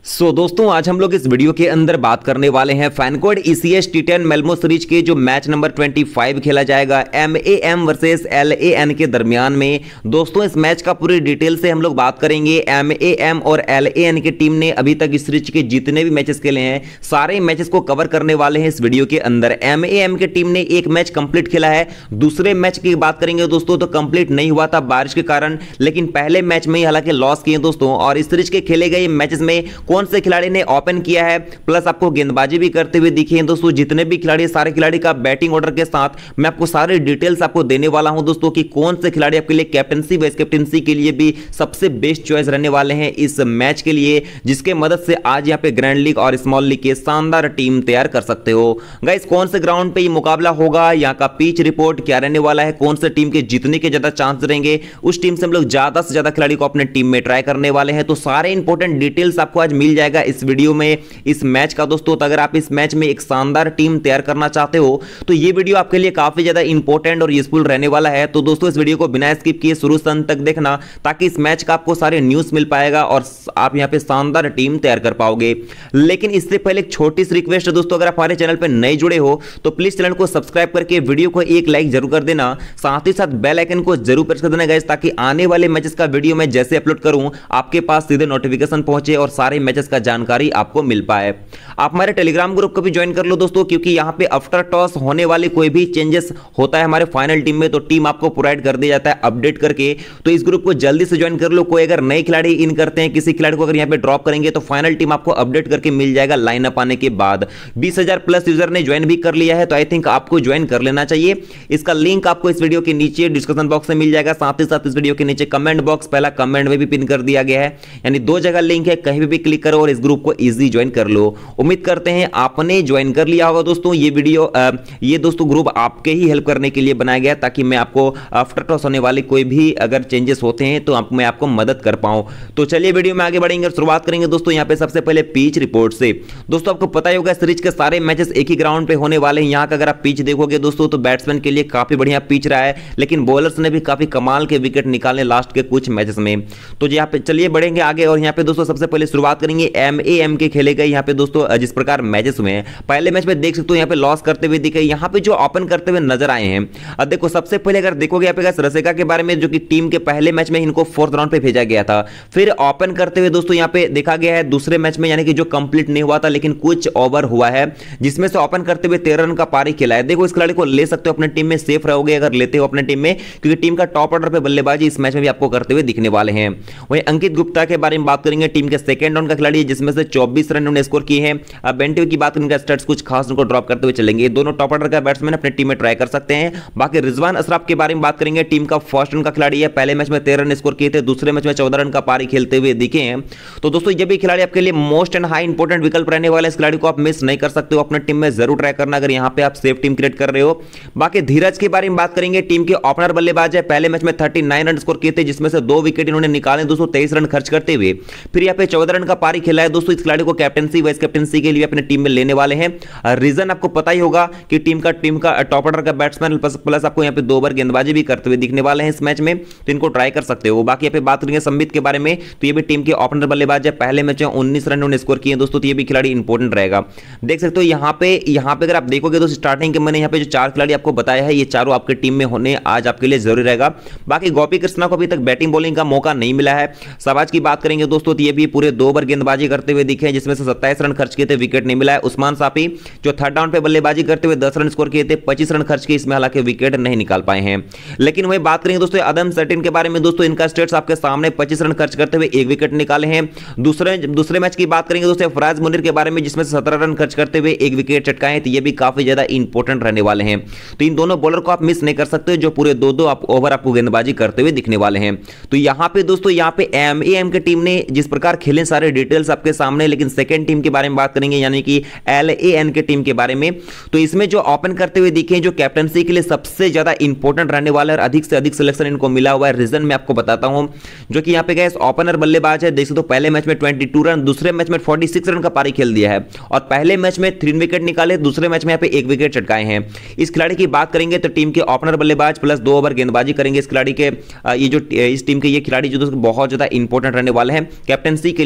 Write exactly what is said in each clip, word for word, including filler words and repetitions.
सो so, दोस्तों आज हम लोग इस वीडियो के अंदर बात करने वाले हैं FanCode ECS T ten Malmo series के जो मैच नंबर पच्चीस खेला जाएगा एमएएम वर्सेस एलएएन के दरमियान में। दोस्तों इस मैच का पूरी डिटेल से हम लोग बात करेंगे। एमएएम और एलएएन की टीम ने अभी तक इस सीरीज के जितने भी मैचेस खेले हैं सारे मैचेस को कवर करने वाले हैं इस वीडियो के अंदर। एमएएम की टीम ने एक मैच कंप्लीट खेला है, दूसरे मैच की बात करेंगे दोस्तों तो कंप्लीट नहीं हुआ था बारिश के कारण, लेकिन पहले मैच में ही हालांकि लॉस किए दोस्तों। और इस सीरीज के खेले गए मैचेस में कौन से खिलाड़ी ने ओपन किया है प्लस आपको गेंदबाजी भी करते हुए दिखे हैं दोस्तों, जितने भी खिलाड़ी सारे खिलाड़ी का बैटिंग ऑर्डर के साथ मैं आपको सारे डिटेल्स आपको देने वाला हूं दोस्तों कि कौन से खिलाड़ी आपके लिए कैप्टनसी वाइस कैप्टनसी के लिए भी सबसे बेस्ट चॉइस रहने वाले हैं इस मैच के लिए, जिसके मदद से आज यहां पे ग्रैंड लीग और स्मॉल लीग के शानदार टीम तैयार कर सकते हो। गाइस कौन से ग्राउंड पे ये मुकाबला होगा, यहां का पिच रिपोर्ट क्या रहने वाला है, कौन से टीम के जीतने के ज्यादा चांस रहेंगे, उस टीम से हम लोग ज्यादा से ज्यादा खिलाड़ी को अपने टीम में ट्राई करने वाले हैं, तो सारे इंपॉर्टेंट डिटेल्स आपको आज मिल जाएगा इस वीडियो में इस मैच का दोस्तों। तो अगर आप इस मैच में एक शानदार टीम तैयार करना चाहते हो तो ये वीडियो आपके लिए काफी ज्यादा इंपॉर्टेंट और यूजफुल रहने वाला है। तो दोस्तों इस वीडियो को बिना स्किप किए शुरू से अंत तक देखना ताकि इस मैच का आपको सारे न्यूज मिल पाएगा और आप यहां पे शानदार टीम तैयार कर पाओगे। लेकिन इससे पहले एक छोटी सी रिक्वेस्ट है दोस्तों, अगर आप हमारे चैनल पर नए जुड़े हो तो प्लीज चैनल को सब्सक्राइब करके वीडियो को एक लाइक जरूर कर देना, साथ ही साथ बेल आइकन को जरूर प्रेस कर देना गाइस, ताकि आने वाले मैचेस का वीडियो मैं जैसे अपलोड करूं आपके पास सीधे नोटिफिकेशन पहुंचे और सारे मैचेस का जानकारी आपको मिल पाए। आप हमारे टेलीग्राम ग्रुप को भी ज्वाइन कर लो दोस्तों, क्योंकि यहां पे आफ्टर टॉस होने वाली कोई भी चेंजेस होता है हमारे फाइनल टीम में तो टीम आपको प्रोवाइड कर दिया जाता है अपडेट करके, तो इस ग्रुप को जल्दी से ज्वाइन कर लो। कोई अगर नए खिलाड़ी इन करते हैं, किसी खिलाड़ी को अगर यहां पे ड्रॉप करेंगे तो फाइनल टीम आपको अपडेट करके मिल जाएगा लाइनअप आने के बाद। बीस हजार प्लस यूजर ने ज्वाइन भी कर लिया है, तो आई थिंक आपको ज्वाइन कर लेना चाहिए। इसका लिंक आपको इस वीडियो के नीचे डिस्क्रिप्शन बॉक्स में मिल जाएगा, साथ ही साथ इस वीडियो के नीचे कमेंट बॉक्स पहला कमेंट में भी पिन कर दिया गया है, यानी दो जगह लिंक है, कहीं भी क्लिक करो और इस ग्रुप को इजी ज्वाइन कर लो। उम्मीद करते हैं आपने ज्वाइन कर लिया होगा दोस्तों। ये वीडियो आ, ये दोस्तों ग्रुप आपके ही हेल्प करने के लिए बनाया गया ताकि मैं आपको आफ्टर टॉस होने वाले कोई भी अगर चेंजेस होते हैं तो आप, मैं आपको मदद कर पाऊं। तो चलिए वीडियो में आगे बढ़ेंगे और शुरुआत करेंगे दोस्तों यहां पे सबसे पहले पिच रिपोर्ट से। दोस्तों आपको पता ही होगा सीरीज के सारे मैचेस एक ही ग्राउंड पे होने वाले हैं। यहां का अगर आप पिच देखोगे दोस्तों तो बैट्समैन के लिए काफी बढ़िया पिच रहा है, लेकिन बॉलर्स ने भी काफी कमाल के विकेट निकाले लास्ट के कुछ मैचेस में। तो यहां पे चलिए बढ़ेंगे आगे और यहां पे दोस्तों सबसे पहले शुरुआत करेंगे एमएएम के खेले गए यहां पे दोस्तों जिस प्रकार मैचेस हुए हैं। पहले मैच में देख सकते हो यहां पे लॉस करते हुए दिखे, यहां पे जो ओपन करते हुए नजर आए हैं। अब देखो सबसे पहले अगर देखोगे यहां पे रसिका के बारे में, जो कि टीम के पहले मैच में इनको फोर्थ राउंड पे भेजा गया था, फिर ओपन करते हुए दोस्तों यहां पे देखा गया है दूसरे मैच में, यानी कि जो कंप्लीट नहीं हुआ था लेकिन कुछ ओवर हुआ है, जिसमें से ओपन करते हुए तेरह रन का पारी खेला है। देखो इस खिलाड़ी को ले सकते हो अपने टीम में, सेफ रहोगे अगर लेते हो अपने टीम में, क्योंकि टीम का टॉप ऑर्डर पे बल्लेबाजी इस मैच में भी आपको करते हुए दिखने वाले हैं। वहीं अंकित गुप्ता के बारे में बात करेंगे, टीम के सेकंड राउंड का खिलाड़ी है जिसमें से चौबीस रन उन्होंने स्कोर किए हैं। अब बेंटिव की बात करेंगे, स्टैट्स कुछ खास उनको ड्रॉप करते हुए चलेंगे। दोनों टॉप ऑर्डर का बैट्समैन अपने टीम में ट्राई कर सकते हैं। बाकी रिजवान अशरफ के बारे में बात करेंगे, टीम का फर्स्ट रन का खिलाड़ी है, पहले मैच में तेरह रन स्कोर किए थे, दूसरे मैच में चौदह रन का पारी खेलते हुए दिखे हैं। तो दोस्तों ये भी खिलाड़ी आपके लिए मोस्ट एंड हाई इंपोर्टेंट विकल्प रहने वाला है, इस खिलाड़ी को आप मिस नहीं कर सकते हो, अपने टीम में जरूर ट्राई करना अगर यहां पे आप सेफ टीम क्रिएट कर रहे हो। बाकी धीरज के बारे में बात करेंगे, टीम के ओपनर बल्लेबाज है, पहले मैच में थर्टी नाइन रन स्कोर किए थे, जिसमें से दो विकेट इन्होंने निकाले दोस्तों तेईस रन खर्च करते हुए, फिर यहाँ पे चौदह रन का पारी खेला है दोस्तों। इस खिलाड़ी को कैप्टनसी वाइस कैप्टनसी के लिए अपने टीम में लेने वाले हैं। रीजन आपको पता ही होगा कि टीम का टीम का टॉप ऑर्डर का बैट्समैन प्लस, प्लस आपको यहाँ पे दो ओवर गेंदबाजी भी करते हुए दिखने वाले हैं इस मैच में, तो इनको ट्राई कर सकते हो। बाकी यहाँ पे बात करेंगे संबित के बारे में, तो ये भी टीम के ओपनर बल्लेबाज है, पहले मैच में उन्नीस रन उन्होंने स्कोर किए दोस्तों, तो ये भी खिलाड़ी इंपॉर्टेंट रहेगा। देख सकते हो यहाँ पे यहाँ पे अगर आप देखोगे तो स्टार्टिंग के मैंने यहाँ पे जो चार खिलाड़ी आपको बताया है ये चारों आपके टीम में होने आज आपके लिए जरूरी रहेगा। बाकी गोपी कृष्णा को अभी तक बैटिंग बॉलिंग का मौका नहीं मिला है। शहबाज की बात करेंगे दोस्तों तो ये भी पूरे दो ओवर गेंदबाजी करते हुए दिखे, जिसमें से सत्ताईस रन खर्च किए थे, विकेट नहीं मिला है। उस्मान साफी जो थर्ड राउंड पे बल्लेबाजी करते हुए दस रन स्कोर किए थे, पच्चीस रन खर्च किए, इसमें हालांकि विकेट नहीं निकाल पाए हैं। लेकिन वही बात करेंगे दोस्तों अदम सटिन के बारे में, दोस्तों इनका स्टेट्स आपके सामने पच्चीस रन खर्च करते हुए एक विकेट निकाले हैं। दूसरे दूसरे मैच की बात करेंगे दोस्तों फराज मुनीर के बारे में, जिसमें से सत्रह रन खर्च करते हुए एक विकेट चटकाए हैं, तो ये भी काफी ज्यादा इंपॉर्टेंट रहने वाले हैं। तो इन दोनों बॉलर को आप मिस नहीं कर सकते जो पूरे दो दो आप ओवर आपको गेंदबाजी करते हुए दिखने वाले हैं। तो यहां पे दोस्तों यहां पे एमएएम की टीम ने जिस प्रकार खेले सारे डिटेल्स आपके सामने, लेकिन सेकंड टीम के बारे में बात करेंगे यानी कि एलएएन के टीम के बारे में, तो इसमें जो ओपन करते हुए दिखे जो कैप्टनसी के लिए सबसे ज्यादा इंपॉर्टेंट रहने वाला है और अधिक से अधिक सिलेक्शन इनको मिला हुआ है, रीजन मैं आपको बताता हूं। जो कि यहां पे गए ओपनर बल्लेबाज है, देख सकते हो पहले मैच में बाईस रन, दूसरे मैच में छियालीस रन का पारी खेल दिया है और पहले मैच में तीन विकेट निकाले, दूसरे मैच में यहां पे एक विकेट चटकाए हैं। इस खिलाड़ी की बात करेंगे तो टीम के ओपनर बल्लेबाज प्लस दो ओवर गेंदबाजी करेंगे इस खिलाड़ी के, ये जो इस टीम के ये खिलाड़ी जो दोस्तों बहुत ज्यादा इंपॉर्टेंट रहने वाले हैं, कैप्टनसी के लिए इनको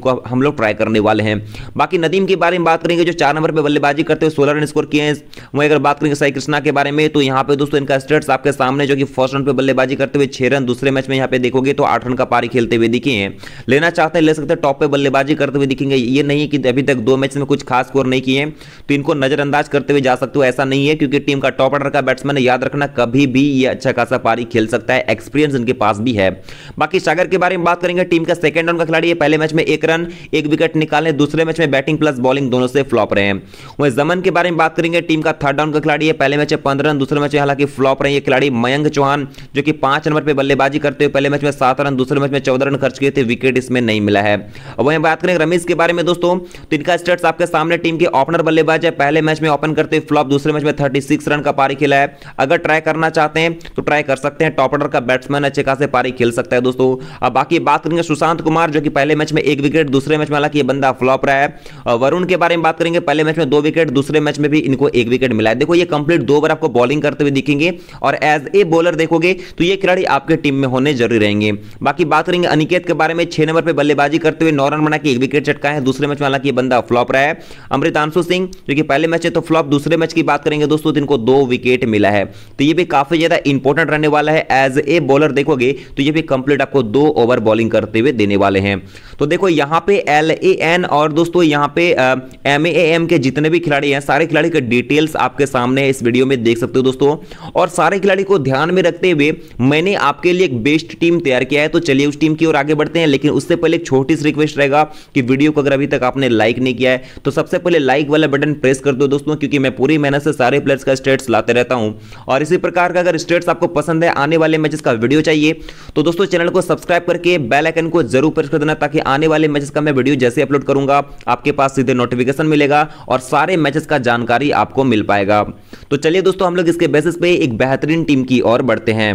इनको हम लोग ट्राई करने वाले हैं। बाकी नदीम के बारे में बात करेंगे जो चार नंबर पे बल्लेबाजी करते हुए सोलह रन स्कोर किए हैं। वहीं अगर बात करेंगे साई कृष्णा के बारे में तो यहाँ पे दोस्तों इनका स्टेट्स आपके सामने, जो कि फर्स्ट राउंड पे बल्लेबाजी करते हुए छह रन, दूसरे मैच में यहाँ पे देखोगे तो आठ रन का पारी खेलते हुए दिखे हैं। लेना चाहते हैं ले सकते हैं, टॉप पे बल्लेबाजी करते हुए दिखेंगे। ये नहीं कि अभी तक दो मैच में कुछ खास स्कोर नहीं किए तो इनको नजरअंदाज करते हुए जा सकते हो, ऐसा नहीं है, क्योंकि टीम का टॉप ऑर्डर का बैट्समैन याद रखना कभी भी ये अच्छा खासा पारी खेल सकता है, एक्सपीरियंस इनके पास भी है। बाकी सागर के बारे में बात करेंगे, टीम का सेकंड राउंड का खिलाड़ी है, पहले मैच में एक रन एक विकेट निकाले, दूसरे मैच में बैटिंग प्लस बॉलिंग दोनों से फ्लॉप रहे हैं। वहीं जमन के बारे में बात करेंगे, टीम का थर्ड राउंड का खिलाड़ी है, पहले मैच में पंद्रह रन, दूसरे मैच में हालांकि फ्लॉप रहे ये खिलाड़ी मयंक चौहान, जो कि पांच नंबर पर बल्लेबाजी करते हुए पहले मैच में सात रन, दूसरे मैच में चौदह रन खर्च किए थे, विकेट इसमें नहीं मिला है। वहीं बात करें रमेश के बारे में दोस्तों, तो इनका स्टेट्स आपके सामने, टीम के ओपनर बल्लेबाज है, पहले मैच में ओपन करते हुए फ्लॉप, दूसरे मैच में छत्तीस रन का पारी खेला है। अगर ट्राई करना चाहते हैं तो ट्राई कर सकते हैं, टॉप ऑर्डर का बैट्समैन अच्छे खासे पारी खेल सकता है दोस्तों। अब बाकी बात करेंगे सुशांत कुमार, जो कि पहले मैच में एक विकेट, दूसरे मैच में हालांकि ये बंदा फ्लॉप रहा है। वरुण के बारे में बात करेंगे, पहले मैच में दो विकेट, दूसरे मैच में भी इनको एक विकेट मिला है। देखो ये कंप्लीट दो बार आपको बॉलिंग करते हुए दिखेंगे और एज ए बॉलर देखोगे तो ये खिलाड़ी आपके टीम में होने जरूरी रहेंगे। बाकी बात करेंगे अनिकेत के बारे में, छह नंबर पर बल्लेबाजी करते हुए नौ रन बना के एक विकेट चटका है, दूसरे मैच में हालांकि ये बंदा फ्लॉप रहा है। अमृतांशु सिंह, जो कि पहले मैच है तो फ्लॉप, दूसरे मैच की बात करेंगे दोस्तों तो इनको दो विकेट मिला है, तो ये भी काफी ज्यादा इंपॉर्टेंट रहने वाला है। एज ए बॉलर देखोगे तो ये भी कंप्लीट आपको दो ओवर बॉलिंग करते हुए देने वाले हैं। तो देखो यहां पे एल ए एन और दोस्तों यहां पे एम ए एम के जितने भी खिलाड़ी हैं, सारे खिलाड़ी के डिटेल्स आपके सामने इस वीडियो में देख सकते हो दोस्तों। और सारे खिलाड़ी को ध्यान में रखते हुए मैंने आपके लिए एक बेस्ट टीम तैयार किया है, तो चलिए उस टीम की ओर आगे बढ़ते हैं। लेकिन उससे पहले एक छोटी सी रिक्वेस्ट रहेगा कि वीडियो को अगर अभी तक आपने लाइक नहीं किया है तो सबसे पहले लाइक वाला बटन प्रेस कर दो दोस्तों, क्योंकि मैं पूरी मेहनत से सारे प्लेयर्स का स्टेट्स लाते रहता हूं। और इसी प्रकार का अगर स्टेट्स आपको पसंद है, आने वाले मैचेस का वीडियो चाहिए, तो दोस्तों चैनल को सब्सक्राइब करके बेल आइकन को जरूर प्रेस कर देना, ताकि आने वाले मैचेस का मैं वीडियो जैसे अपलोड करूंगा आपके पास सीधे नोटिफिकेशन मिलेगा और सारे मैचेस का जानकारी आपको मिल पाएगा। तो चलिए दोस्तों हम लोग इसके बेसिस पे एक बेहतरीन टीम की ओर बढ़ते हैं।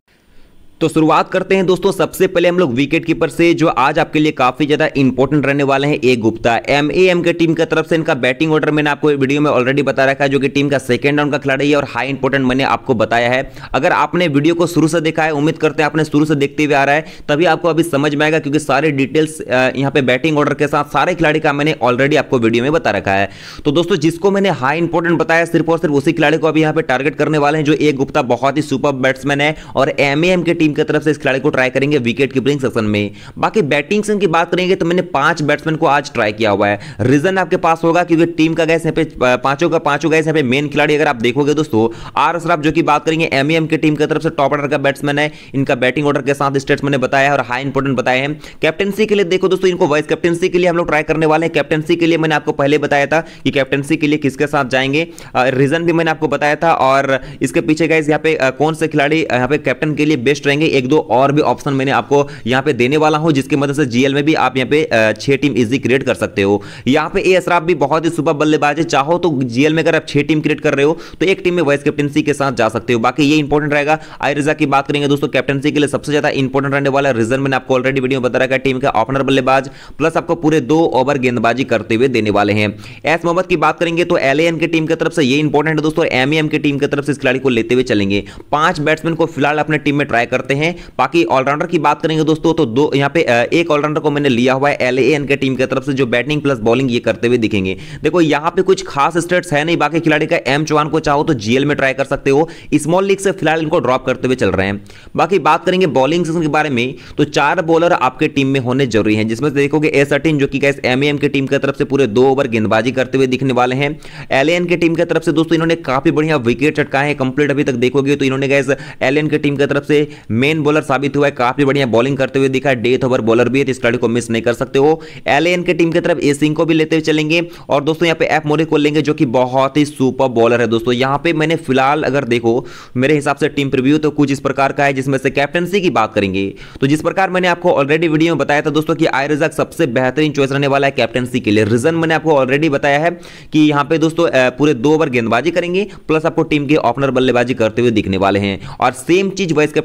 तो शुरुआत करते हैं दोस्तों, सबसे पहले हम लोग विकेट कीपर से, जो आज आपके लिए काफी ज्यादा इंपॉर्टेंट रहने वाले हैं, A Gupta. M A M के टीम की तरफ से इनका बैटिंग ऑर्डर मैंने आपको वीडियो में ऑलरेडी बता रखा है, जो कि टीम का सेकंड राउंड का खिलाड़ी है और हाई इंपॉर्टेंट मैंने आपको बताया है। अगर आपने वीडियो को शुरू से देखा है, उम्मीद करते हैं आपने शुरू से देखते हुए आ रहा है, तभी आपको अभी समझ में आएगा, क्योंकि सारे डिटेल्स यहाँ पे बैटिंग ऑर्डर के साथ सारे खिलाड़ी का मैंने ऑलरेडी आपको वीडियो में बता रखा है। तो दोस्तों जिसको मैंने हाई इंपॉर्टेंट बताया, सिर्फ और सिर्फ उसी खिलाड़ी को अभी यहाँ पे टारगेट करने वाले हैं, जो ए गुप्ता बहुत ही सुपर बैट्समैन है और एम ए एम के टीम की तरफ से इस खिलाड़ी ट्राई करेंगे विकेट कीपिंग सेक्शन में। बाकी बैटिंग सेक्शन की बात करेंगे तो मैंने पांच बैट्समैन को आज ट्राई किया हुआ है। रीजन आपके पास होगा क्योंकि टीम का गैस यहाँ पे पांचों का पांचों गैस यहाँ पे मेन खिलाड़ी अगर आप देखोगे दोस्तों, आर अशरफ, जो कि बात करेंगे एमईएम की टीम की तरफ से टॉप ऑर्डर का बैट्समैन है। इनका बैटिंग ऑर्डर के साथ स्टेट्स मैंने बताया है और हाई इंपोर्टेंट बताए हैं। कैप्टनसी के लिए देखो दोस्तों, इनको वाइस कैप्टनसी के लिए हम लोग ट्राई करने वाले हैं। कैप्टनसी के लिए मैंने आपको पहले बताया था कि कैप्टनसी के लिए किसके साथ जाएंगे, रीजन भी मैंने आपको बताया था और इसके पीछे गाइस यहाँ पे कौन से खिलाड़ी यहाँ पे कैप्टन के लिए बेस्ट रहेंगे, एक दो और भी ऑप्शन मैंने आपको यहां पे देने वाला हूं, जिसकी मदद से जीएल में भी आप यहां पे छह टीम इजी क्रिएट कर सकते हो। यहां पे ए अशरफ भी बहुत ही सुपर बल्लेबाज है, चाहो तो जीएल में अगर आप छह टीम क्रिएट कर रहे हो तो एक टीम में वाइस कैप्टनसी के साथ जा सकते हो। बाकी ये इंपॉर्टेंट रहेगा। आई रिजा की बात करेंगे दोस्तों, कैप्टनसी के लिए सबसे ज्यादा इंपॉर्टेंट रहने वाला रीजन मैंने आपको ऑलरेडी वीडियो में बता रखा है। टीम का ओपनर बल्लेबाज प्लस आपको पूरे दो ओवर गेंदबाजी करते हुए देने वाले हैं। एस मोहम्मद की बात करेंगे तो एलएएन की टीम की तरफ से ये इंपॉर्टेंट है दोस्तों, एमईएम की टीम की तरफ से इस खिलाड़ी को लेते हुए चलेंगे। पांच बैट्समैन को फिलहाल अपने टीम में ट्राई करते हैं। बाकी ऑलराउंडर की बात करेंगे दोस्तों तो दो यहाँ पे एक ऑलराउंडर को मैंने लिया हुआ है एलएएन के टीम की तरफ से, जो बैटिंग प्लस बॉलिंग ये करते हुए दिखेंगे। देखो यहाँ पे कुछ खास स्टेट्स है नहीं, बाकी खिलाड़ी का एम चौहान को चाहो तो जीएल में ट्राई कर सकते हो। स्मॉल लीग से फिलहाल इनको ड्रॉप करते हुए चल रहे हैं। बाकी बात करेंगे बॉलिंग सेक्शन के बारे में तो चार बॉलर आपके टीम में होने जरूरी हैं, जिसमें से देखोगे ए थर्टीन जो कि गाइस एमईएम की टीम की तरफ से पूरे दो ओवर गेंदबाजी करते हुए दिखने वाले हैं। एलएएन की टीम की तरफ से दोस्तों इन्होंने काफी बढ़िया विकेट चटकाए हैं कंप्लीट अभी तक देखोगे तो इन्होंने गाइस एलएएन की टीम की तरफ से मेन बॉलर साबित हुआ है, काफी बढ़िया बॉलिंग करते हुए दिखा है। डेथ ओवर बॉलर भी है, इस खिलाड़ी को मिस नहीं कर सकते हो। एलएएन की टीम की तरफ ए सिंह को भी लेते हुए चलेंगे और दोस्तों यहाँ पे एफ मोरे को लेंगे, जो कि बहुत ही सुपर बॉलर है दोस्तों। यहाँ पे मैंने फिलहाल अगर देखो मेरे हिसाब से टीम प्रीव्यू तो कुछ इस प्रकार का है, जिसमें से कैप्टनसी की बात करेंगे तो जिस प्रकार मैंने आपको ऑलरेडी वीडियो में बताया था दोस्तों कि आई रिजाक सबसे बेहतरीन चॉइस रहने वाला है कैप्टनसी के लिए। रीजन मैंने आपको ऑलरेडी बताया है कि यहाँ पे दोस्तों पूरे दो ओवर गेंदबाजी करेंगे प्लस आपको टीम के ओपनर बल्लेबाजी करते हुए दिखने वाले हैं। और सेम चीज वाइस कैप्टनसी के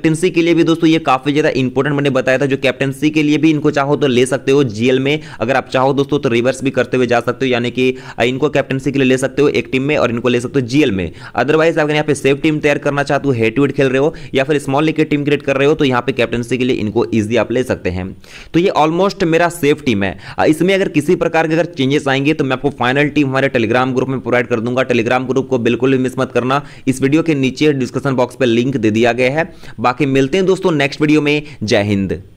लिए भी दोस्तों ये काफी ज्यादा इंपॉर्टेंट मैंने बताया था। जो कैप्टनसी के लिए भी इनको चाहो तो ले सकते हो जीएल में, अगर आप चाहो दोस्तों तो रिवर्स भी करते हुए जा सकते हो, यानी कि इनको कैप्टनसी के लिए ले सकते हो एक टीम में और इनको ले सकते हो जीएल में। अदरवाइज अगर यहाँ पे सेफ टीम तैयार करना चाहते हो, हेड टू हेड खेल रहे हो या फिर स्मॉल लीग की टीम क्रिएट कर रहे हो, तो यहाँ पे कैप्टनसी के लिए इनको इजीली आप ले सकते हैं। तो ये ऑलमोस्ट मेरा सेफ टीम है। इसमें अगर किसी प्रकार के अगर चेंजेस आएंगे तो मैं आपको फाइनल टीम हमारे टेलीग्राम ग्रुप में प्रोवाइड कर दूंगा। टेलीग्राम ग्रुप को बिल्कुल भी मिस मत करना, इस वीडियो के नीचे डिस्क्रिप्शन बॉक्स पे लिंक दे दिया गया है। बाकी मिलते हैं दोस्तों नेक्स्ट वीडियो में। जय हिंद।